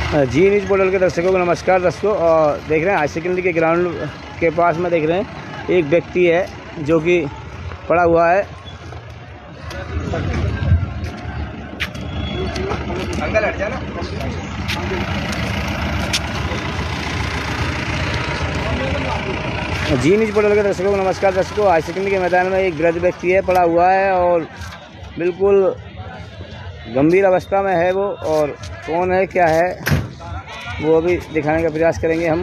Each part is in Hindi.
जी न्यूज़ पोर्टल के दर्शकों को नमस्कार। दोस्तों देख रहे हैं हाई सेकेंडरी के ग्राउंड के पास में देख रहे हैं एक व्यक्ति है जो कि पड़ा हुआ है। जी न्यूज़ पोर्टल के दर्शकों को नमस्कार। दोस्तों हाई सेकेंडरी के मैदान में एक वृद्ध व्यक्ति है पड़ा हुआ है और बिल्कुल गंभीर अवस्था में है वो, और कौन है क्या है वो अभी दिखाने का प्रयास करेंगे हम।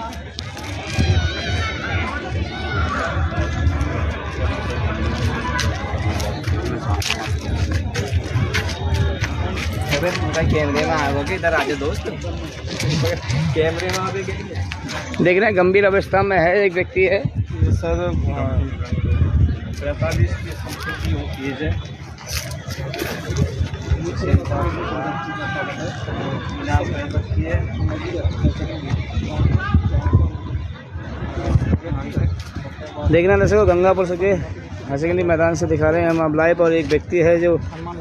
कैमरे में आओगे इधर आजा दोस्त। कैमरे में आगे देख रहे हैं गंभीर अवस्था में है एक व्यक्ति है सर। 45 की समथिंग एज है। देख रहे हैं दर्शकों गंगापुर से के हाई सेकेंडरी मैदान से दिखा रहे हैं हम अब लाइव, और एक व्यक्ति है जो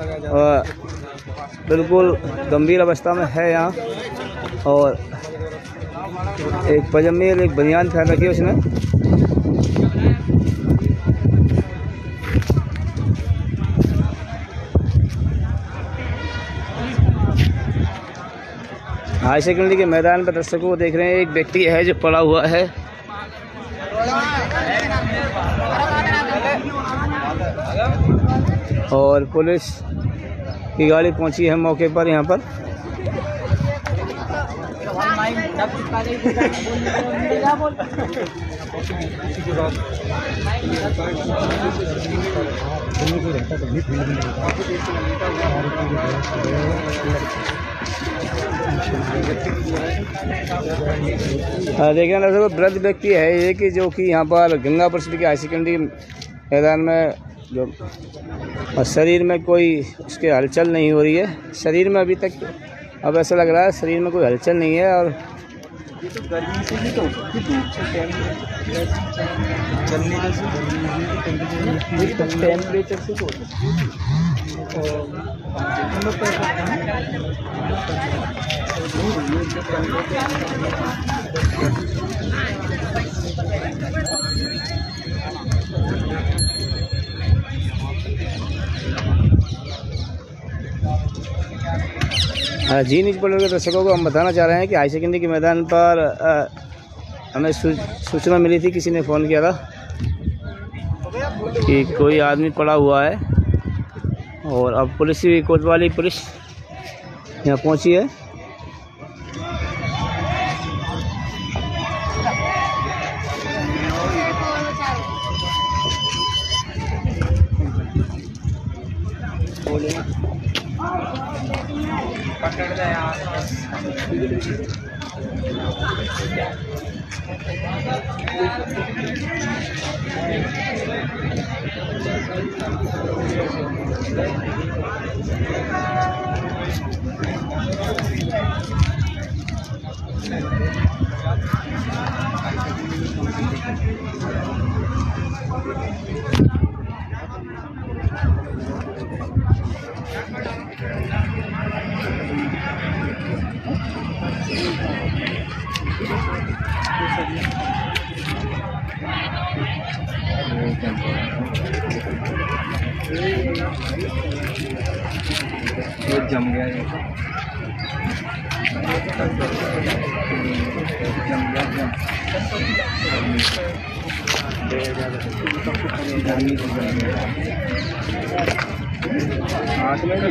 बिल्कुल गंभीर अवस्था में है यहाँ, और एक पजामी और एक बनियान पहन रखी है उसने। हाई सेकेंडरी के मैदान पर दर्शकों को देख रहे हैं एक व्यक्ति है जो पड़ा हुआ है, और पुलिस की गाड़ी पहुंची है मौके पर यहाँ पर। देखिए ना वृद्ध व्यक्ति है ये कि जो कि यहाँ पर गंगापुर सिटी के हाई सेकेंडरी मैदान में जो शरीर में कोई उसके हलचल नहीं हो रही है। शरीर में अभी तक अब ऐसा लग रहा है शरीर में कोई हलचल नहीं है, और ये तो गर्मी से भी तो टेम्परेचर से तो जी न्यूज़ पोर्टल के दर्शकों को हम बताना चाह रहे हैं कि हाई सेकेंडरी के मैदान पर हमें सूचना मिली थी, किसी ने फ़ोन किया था कि कोई आदमी पड़ा हुआ है, और अब पुलिस भी कोतवाली पुलिस यहाँ पहुँची है। पकड़ दे यार। ये जम गया, ये जम गया। हाथ में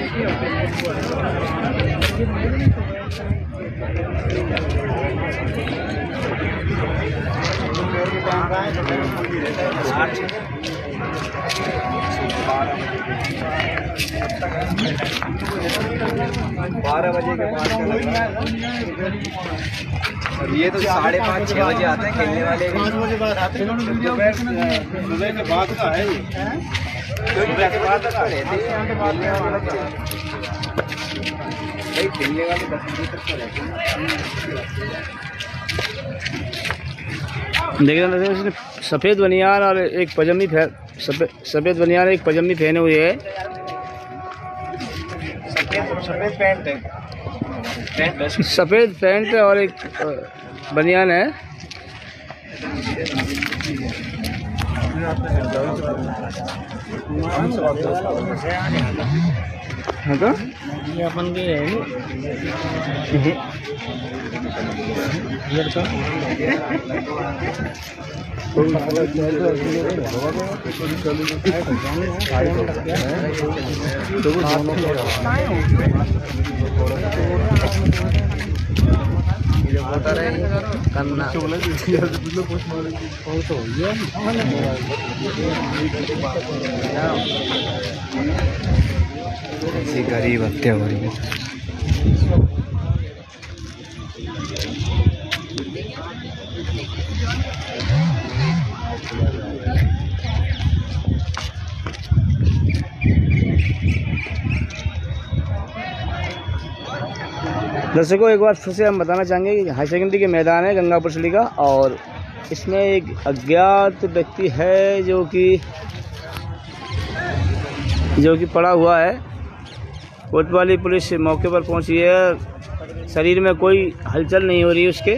बारह बजे के बाद ये तो 5:30-6 बजे आते हैं खेलने वाले। 5 बजे बाद आते हैं, सुबह के बाद का है ये। खेलने वाले 10 बजे तक रहते हैं। देख रहे हैं सफ़ेद बनियान और एक पजामी सफ़ेद बनियान एक पजामी पहने हुए है। सफ़ेद पैंट है। सफ़ेद पैंट और एक बनियान है। हाँ तो ये अपन के है गरीब हत्या हो रही है। दर्शकों एक बार फिर से हम बताना चाहेंगे कि हाई सेकेंडरी के मैदान है गंगापुर सिटी का, और इसमें एक अज्ञात व्यक्ति है जो कि पड़ा हुआ है। कोतवाली पुलिस मौके पर पहुंची है। शरीर में कोई हलचल नहीं हो रही है उसके।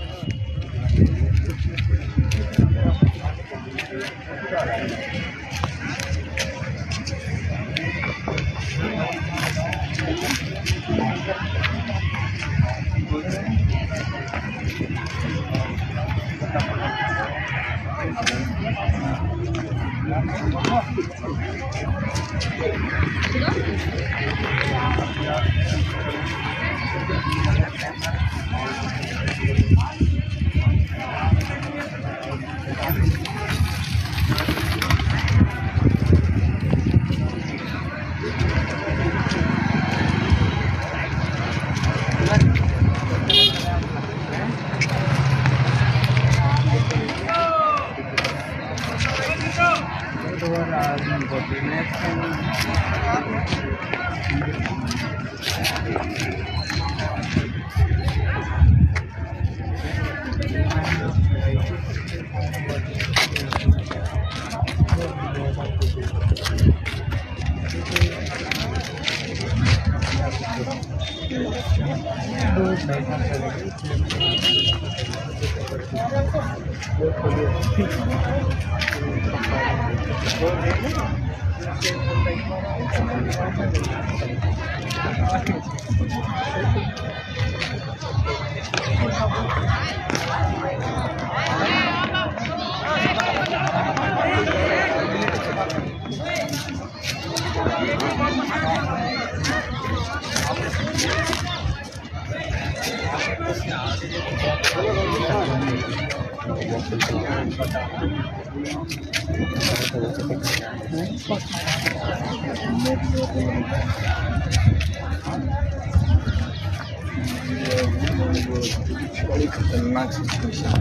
बड़ी खतरनाक सिचुएशन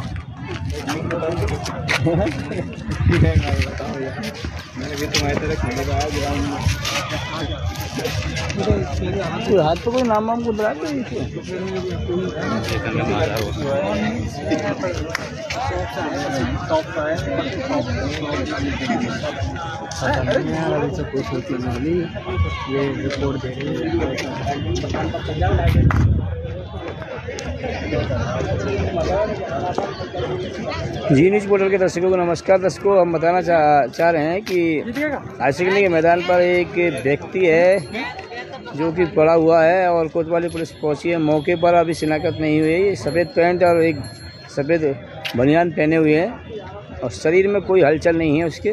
मैंने भी तुम्हारी तरह खेले का ग्राउंड में हाथ तो कोई नाम वाम को बुला ये रिपोर्ट दे रही जी न्यूज़ पोर्टल के दर्शकों को नमस्कार। दर्शकों हम बताना चाह रहे हैं कि हाई सेकेंडरी के मैदान पर एक व्यक्ति है जो कि पड़ा हुआ है और कोतवाली पुलिस पहुंची है मौके पर। अभी शिनाख्त नहीं हुई है। सफ़ेद पैंट और एक सफ़ेद बनियान पहने हुए हैं और शरीर में कोई हलचल नहीं है उसके।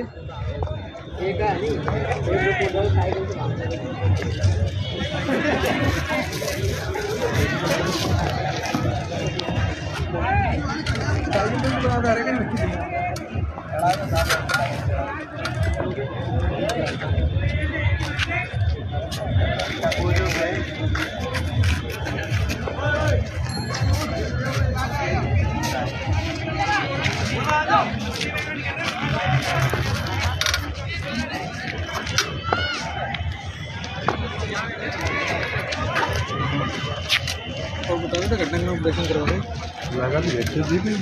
और बताओ तो घटना में ऑपरेशन करवा रहे लगा भी बैठे जी भी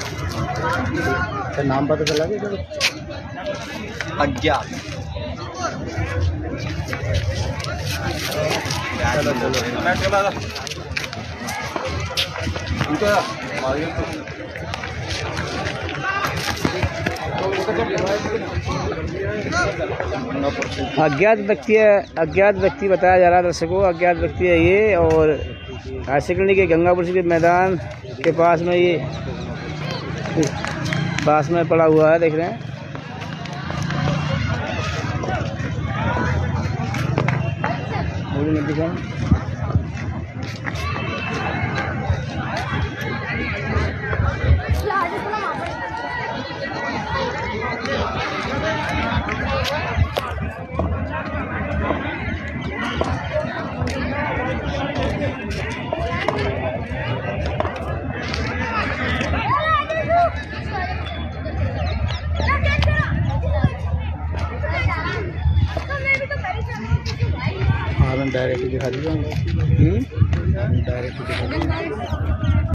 नाम पता चला अज्ञात अज्ञात व्यक्ति बताया जा रहा है दर्शकों, अज्ञात व्यक्ति है ये। और हाई सेकेंडरी के गंगापुर के मैदान के पास में ये पड़ा हुआ है, देख रहे हैं। डायरेक्ट दिखा दीजिए। डायरेक्ट दिखा दीजिए।